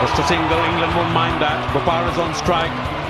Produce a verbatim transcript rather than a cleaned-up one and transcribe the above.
Just a single, England won't mind that. Bopara's on strike.